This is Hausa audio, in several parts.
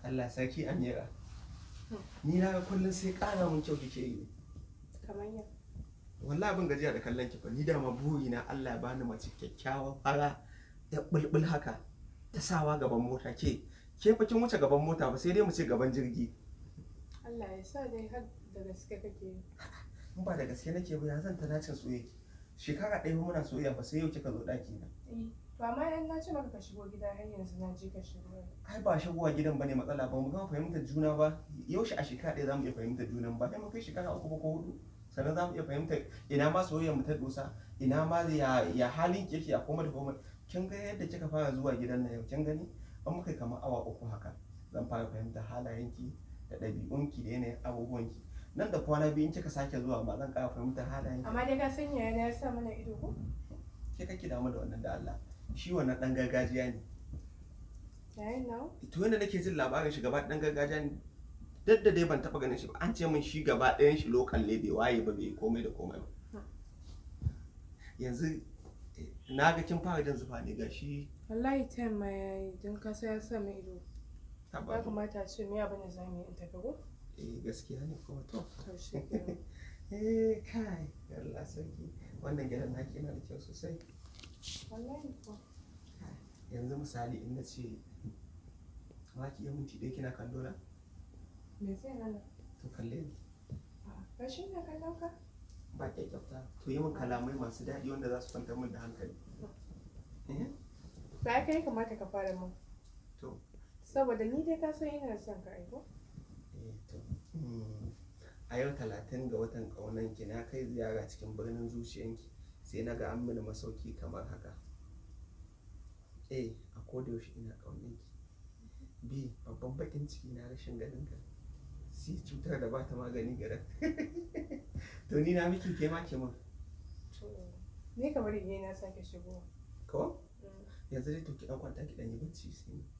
Allah sarki Amira. Ni na ga kullun sai ƙara mun kyau kike yi. Kamar yau. Wallahi abin gajiya da kallon ki fa ni da ma buri na Allah ya bani mace kyakkyawa fara ya bulbul haka ta sawa gaban mota ke fa kin wuce gaban mota ba sai dai mu ce gaban jirgi. Allah ya sa dai har da gaske kake yi. In ba da gaske nake ba ya zan ta nacin soyayya. Shekara ɗaya muna soyayya fa sai yau kika zo ɗaki na. To amma idan na ce maka ka shigo gida har yanzu na je ka shigo. Ai ba shigowa gidan bane matsala ba mu gama fahimtar juna ba. Yaushe a shekara ɗaya zamu iya fahimtar junan ba. Sai mu kai shekara 3 ko 4 sannan zamu iya fahimtar ina ma soyayyar mu ta dosa, ina ma ya halin ki yake a koma da koma. Kin ga yadda kika fara zuwa gidan nan yau kin gani? An muka kamar awa 3 haka. Zan fara fahimtar halayenki da ɗabi'unki da yanayin abubuwanki. Nan da kwana biyu in kika sake zuwa ba zan ƙara fahimtar halayenki. Amma dai ka san yaya ya sa mana ido ko? Ke kake damu da wannan da Allah. Shi wannan ɗan gargajiya ne. Yayin nawa? To yanda nake jin labarin shi gaba ɗan gargajiya ne. Duk da dai ban taɓa ganin shi ba an ce min shi gaba ɗayan shi lokal ne bai waye ba bai komai da komai ba. Yanzu na ga kin fara jin zufa ne gashi. Wallahi time ma yayi don ka sai ya sa mai ido. Ya kamata a ce me abin da zamu yi in tafi ko? Gaskiya ne kuma to. To shi kenan. Kai Allah sarki wannan gidan naki yana da kyau sosai. Wallahi ko. Yanzu misali in na ce ma ki yi minti ɗaya kina kallo na? Me zai hana? To kalle ni. Ba shi ne kallon ka? Ba kyauta. To yi min kalamai masu daɗi wanda za su kwantar min da hankali. Ba kai kamata ka fara mun. To. Saboda ni dai ka san ina son ka aiko? To. A yau 30 ga watan ƙaunanki na kai ziyara cikin birnin zuciyanki sai na ga an mini masauki kamar haka. A koda yaushe ina ƙaunanki. B babban bakin ciki na rashin ganin ka. C cutar da ba ta magani garan. To ni na miki ke ma ke mun. Ni kamar yayi na sake shigo. Ko? Yanzu dai to ki dan kwanta ki dan yi bacci sai ni.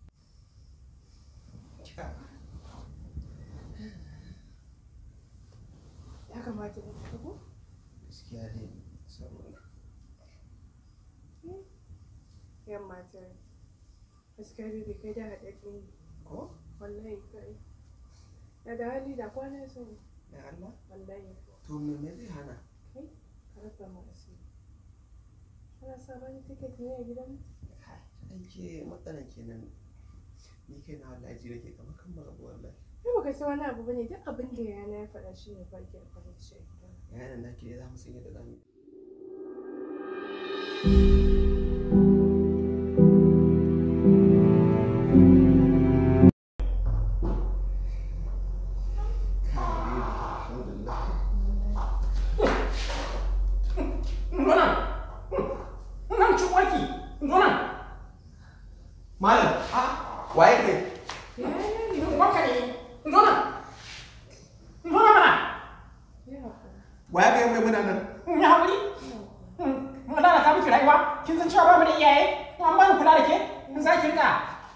Ya kamata mu tafi ko? Gaskiya dai saboda yamma ta gaskiya dai bai kai da haɗaɗɗe ne. ko? Wallahi kai. Da hali da kwana sun. Da Allah? Wallahi. To me zai hana? Kai ka rasa mu asiri. Kana sa bani tiket ne a gidan? Ai ke matsalan kenan. Ni kai na wallahi ji nake kamar kan marabu wallahi. Kai baka san wani abu bane duk abin da yana ya faɗa shi ne farki a faɗa shi a gidan. Yayin da nake za mu san yadda za mu yi. Malam, waye kai? Waye kai mai muna nan? Ya haƙuri? Wadda ka miki rayuwa, kin san cewa ba mu da iyaye, an ba ni kula da ke, in za ki rika.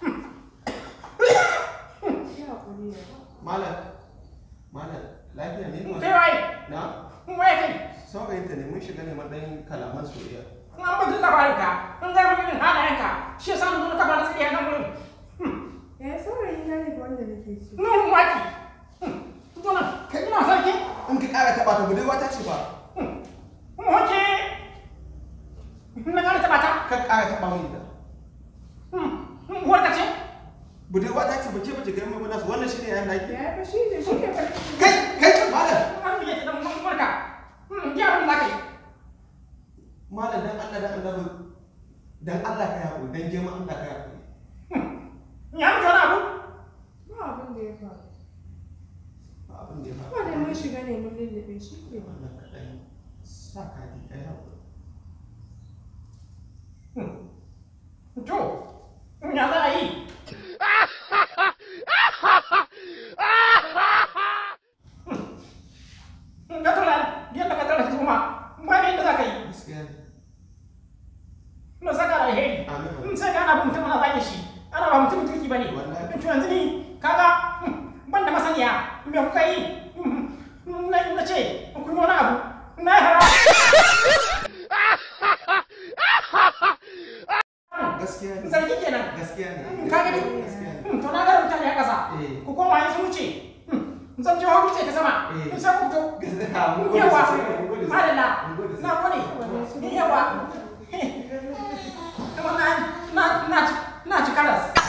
Malam, lafiya ne ma? Kai waye? Na? Waye kai? Saurayinta ne mun shiga neman ɗan kalaman soyayya. An ba duk labarinka, in gaya maka irin halayenka, shi ya samu zuwa kafa na tsakiya nan wurin. Saurayi na ne wanda nake so. Nun waki. Zonan, kai ina sarki? In ka ƙara taɓa ta budurwa ta ce ba. Wace? Na ƙara taɓa ta? Kan ƙara taɓa mun ita. Wadda ce? Budurwa ta ce bace bace kai mai muna su wannan shi ne yayin naki. Ya fa shi ne shi ke farki. Kai malam. An fiye ta dan warka. Ya abin da kai. Malam dan Allah ka yaƙo dan girman Allah ka yaƙo. Ya mutu wani abu? Ba abin da ya faru. Ba abin da ya faru. Ba da mun shiga ne mun lullube shi ke. Wannan kaɗai sa kadi ɗaya yaƙo. To, ya za a yi? Ga tura yadda ka tara shi kuma, ba ne yadda za ka yi. Gaskiya ne. Na saka alheri. Amin. Sai ka ana mutum ana zage shi. Ana ba mutum turki ba ne. Wallahi. To yanzu ni kaga ban da masaniya me kuka yi? Na ce kun yi wani abu. Na yi hara. Gaskiya ne. Zargi kenan. Gaskiya ne. Ka gani? Gaskiya ne. To na ga mutane ta ƙasa ku koma yin sun wuce zan je hudu ce ta sama sai ku fito yawa madalla na gode yawa na ci karas